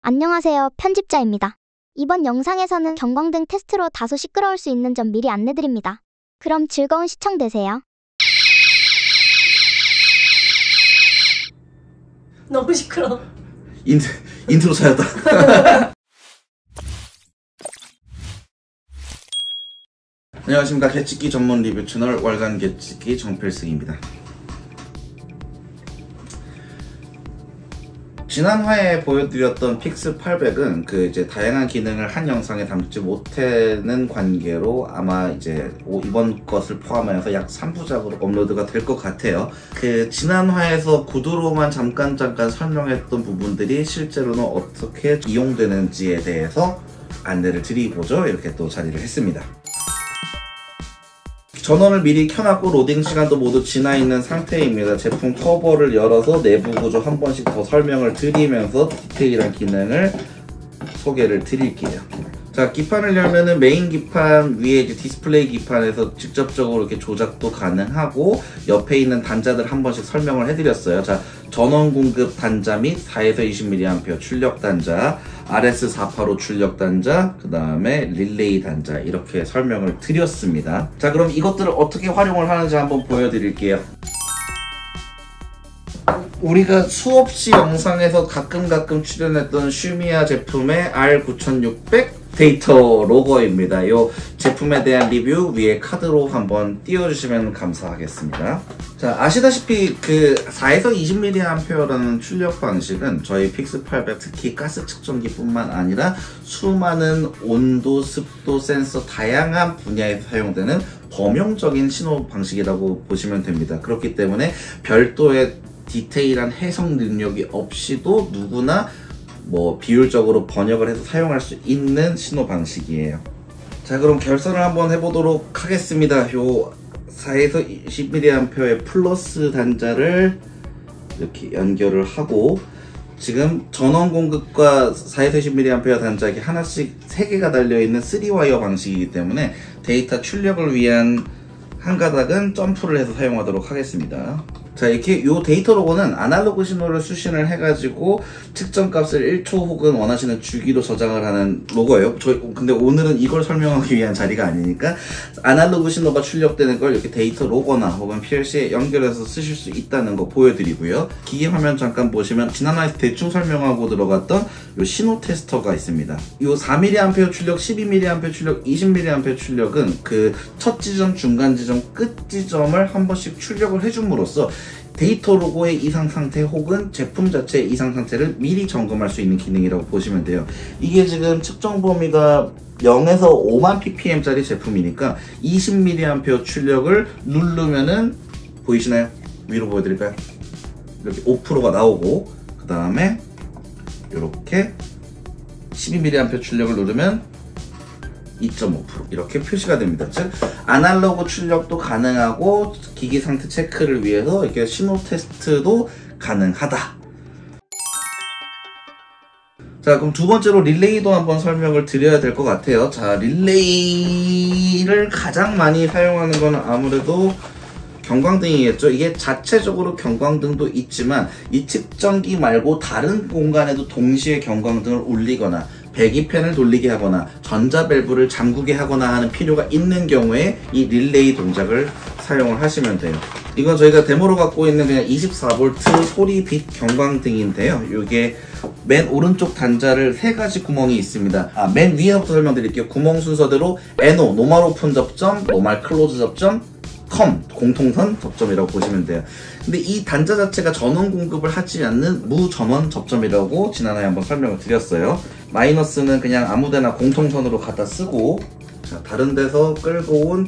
안녕하세요, 편집자입니다. 이번 영상에서는 경광등 테스트로 다소 시끄러울 수 있는 점 미리 안내드립니다. 그럼 즐거운 시청 되세요. 너무 시끄러워. 인트로 차였다. 안녕하십니까. 개찍기 전문 리뷰 채널 월간 개찍기 정필승입니다. 지난 화에 보여드렸던 픽스 800은 이제 다양한 기능을 한 영상에 담지 못하는 관계로 아마 이제 이번 것을 포함해서 약 3부작으로 업로드가 될 것 같아요. 지난 화에서 구두로만 잠깐 설명했던 부분들이 실제로는 어떻게 이용되는지에 대해서 안내를 드리고자 이렇게 또 자리를 했습니다. 전원을 미리 켜놨고 로딩 시간도 모두 지나 있는 상태입니다. 제품 커버를 열어서 내부 구조 한 번씩 더 설명을 드리면서 디테일한 기능을 소개를 드릴게요. 자, 기판을 열면은 메인 기판 위에 이제 디스플레이 기판에서 직접적으로 이렇게 조작도 가능하고 옆에 있는 단자들 한 번씩 설명을 해드렸어요. 자, 전원 공급 단자 및 4에서 20mA 출력 단자, RS485 출력 단자, 그 다음에 릴레이 단자 이렇게 설명을 드렸습니다. 자, 그럼 이것들을 어떻게 활용을 하는지 한번 보여드릴게요. 우리가 수없이 영상에서 가끔 출연했던 슈미야 제품의 R9600 데이터 로고입니다. 이 제품에 대한 리뷰 위에 카드로 한번 띄워주시면 감사하겠습니다. 자, 아시다시피 4에서 20mA라는 출력 방식은 저희 픽스 800 특히 가스 측정기 뿐만 아니라 수많은 온도, 습도, 센서 다양한 분야에서 사용되는 범용적인 신호 방식이라고 보시면 됩니다. 그렇기 때문에 별도의 디테일한 해석 능력이 없이도 누구나 비율적으로 번역을 해서 사용할 수 있는 신호 방식이에요. 자, 그럼 결선을 한번 해보도록 하겠습니다. 요 4에서 20mA의 플러스 단자를 이렇게 연결을 하고, 지금 전원 공급과 4에서 20mA 단자기 하나씩 3개가 달려있는 3와이어 방식이기 때문에 데이터 출력을 위한 한 가닥은 점프를 해서 사용하도록 하겠습니다. 자, 이렇게 요 데이터 로고는 아날로그 신호를 수신을 해가지고 측정값을 1초 혹은 원하시는 주기로 저장을 하는 로고예요. 근데 오늘은 이걸 설명하기 위한 자리가 아니니까 아날로그 신호가 출력되는 걸 이렇게 데이터 로고나 혹은 PLC에 연결해서 쓰실 수 있다는 거 보여드리고요. 기기 화면 잠깐 보시면 지난화에서 대충 설명하고 들어갔던 요 신호 테스터가 있습니다. 요 4mA 출력, 12mA 출력, 20mA 출력은 첫 지점, 중간 지점, 끝 지점을 한 번씩 출력을 해줌으로써 데이터 로고의 이상 상태 혹은 제품 자체의 이상 상태를 미리 점검할 수 있는 기능이라고 보시면 돼요. 이게 지금 측정 범위가 0에서 5만 ppm짜리 제품이니까 20mA 출력을 누르면은 보이시나요? 위로 보여드릴까요? 이렇게 5%가 나오고, 그 다음에 이렇게 12mA 출력을 누르면 2.5% 이렇게 표시가 됩니다. 즉 아날로그 출력도 가능하고 기기 상태 체크를 위해서 이렇게 신호 테스트도 가능하다. 자, 그럼 두 번째로 릴레이도 한번 설명을 드려야 될 것 같아요. 자, 릴레이를 가장 많이 사용하는 거는 아무래도 경광등이겠죠. 이게 자체적으로 경광등도 있지만 이 측정기 말고 다른 공간에도 동시에 경광등을 올리거나 배기팬을 돌리게 하거나 전자밸브를 잠그게 하거나 하는 필요가 있는 경우에 이 릴레이 동작을 사용을 하시면 돼요. 이건 저희가 데모로 갖고 있는 그냥 24V 소리빛 경광등인데요. 이게 맨 오른쪽 단자를 3가지 구멍이 있습니다. 맨 위에부터 설명드릴게요. 구멍 순서대로 NO, 노멀 오픈 접점, 노멀 클로즈 접점, 공통선 접점이라고 보시면 돼요. 근데 이 단자 자체가 전원 공급을 하지 않는 무전원 접점이라고 지난해 한번 설명을 드렸어요. 마이너스는 그냥 아무데나 공통선으로 갖다 쓰고, 자, 다른 데서 끌고 온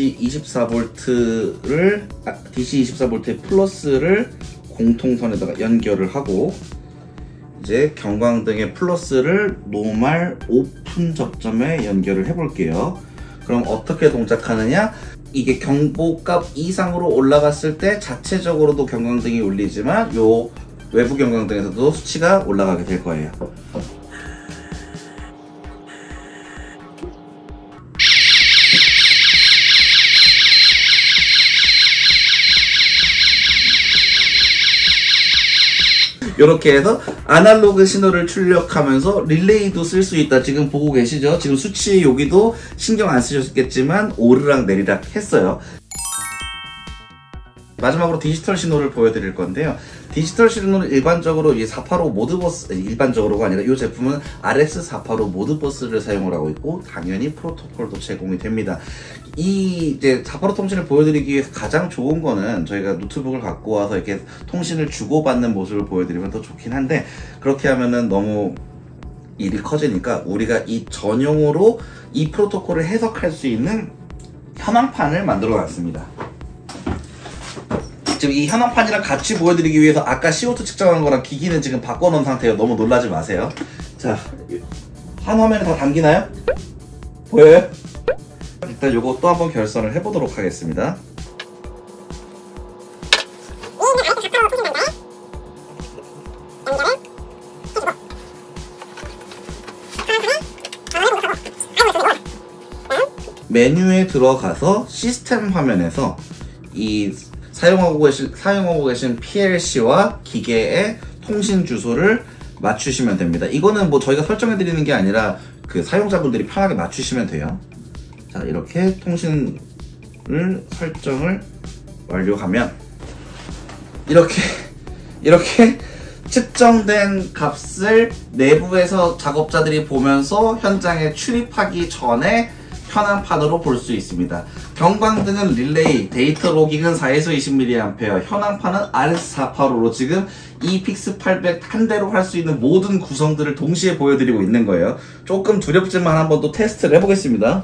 DC24V의 플러스를 공통선에다가 연결을 하고, 이제 경광등의 플러스를 노멀 오픈 접점에 연결을 해볼게요. 그럼 어떻게 동작하느냐? 이게 경보값 이상으로 올라갔을 때 자체적으로도 경광등이 울리지만 요 외부 경광등에서도 수치가 올라가게 될 거예요. 이렇게 해서 아날로그 신호를 출력하면서 릴레이도 쓸 수 있다. 지금 보고 계시죠? 지금 수치 여기도 신경 안 쓰셨겠지만 오르락 내리락 했어요. 마지막으로 디지털 신호를 보여드릴 건데요. 디지털 신호는 일반적으로 이 485 모드버스, 일반적으로가 아니라 이 제품은 RS485 모드버스를 사용을 하고 있고 당연히 프로토콜도 제공이 됩니다. 이 이제 485 통신을 보여드리기 위해서 가장 좋은 거는 저희가 노트북을 갖고 와서 이렇게 통신을 주고받는 모습을 보여드리면 더 좋긴 한데, 그렇게 하면은 너무 일이 커지니까 우리가 이 전용으로 이 프로토콜을 해석할 수 있는 현황판을 만들어 놨습니다. 지금 이 현황판이랑 같이 보여드리기 위해서 아까 CO2 측정한 거랑 기기는 지금 바꿔놓은 상태예요. 너무 놀라지 마세요. 자, 한 화면에 다 담기나요? 보여요? 일단 요거 또 한번 결선을 해보도록 하겠습니다. 메뉴에 들어가서 시스템 화면에서 이 사용하고 계신 PLC와 기계의 통신 주소를 맞추시면 됩니다. 이거는 뭐 저희가 설정해 드리는 게 아니라 그 사용자분들이 편하게 맞추시면 돼요. 자, 이렇게 통신을 설정을 완료하면 이렇게 측정된 값을 내부에서 작업자들이 보면서 현장에 출입하기 전에 현황판으로 볼 수 있습니다. 경광등은 릴레이, 데이터 로깅은 4에서 20mA, 현황판은 RS485로 지금 이 픽스 800 한 대로 할 수 있는 모든 구성들을 동시에 보여드리고 있는 거예요. 조금 두렵지만 한번 또 테스트를 해보겠습니다.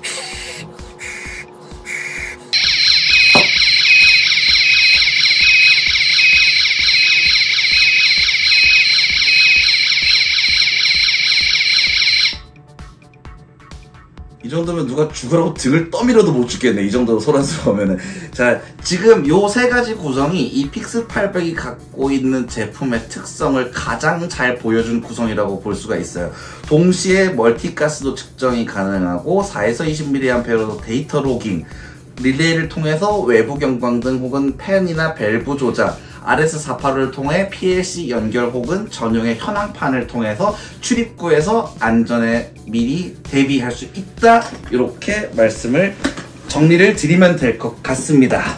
이 정도면 누가 죽으라고 등을 떠밀어도 못 죽겠네. 이 정도로 소란스러우면은. 자, 지금 요 세 가지 구성이 이 픽스 800이 갖고 있는 제품의 특성을 가장 잘 보여준 구성이라고 볼 수가 있어요. 동시에 멀티가스도 측정이 가능하고 4에서 20mA로 데이터 로깅, 릴레이를 통해서 외부 경광등 혹은 팬이나 밸브 조작, RS485를 통해 PLC 연결 혹은 전용의 현황판을 통해서 출입구에서 안전에 미리 대비할 수 있다. 이렇게 말씀을 정리를 드리면 될 것 같습니다.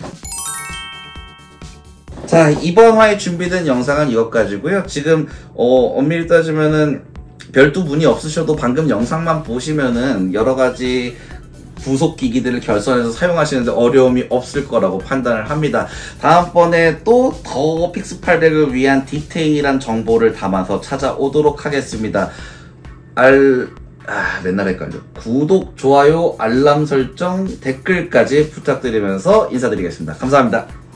자, 이번 화에 준비된 영상은 이것까지고요. 지금 엄밀히 따지면은 별도 문의 없으셔도 방금 영상만 보시면은 여러가지 부속 기기들을 결선해서 사용하시는데 어려움이 없을 거라고 판단을 합니다. 다음번에 또 더 픽스 800을 위한 디테일한 정보를 담아서 찾아오도록 하겠습니다. 맨날 헷갈려. 구독, 좋아요, 알람 설정, 댓글까지 부탁드리면서 인사드리겠습니다. 감사합니다.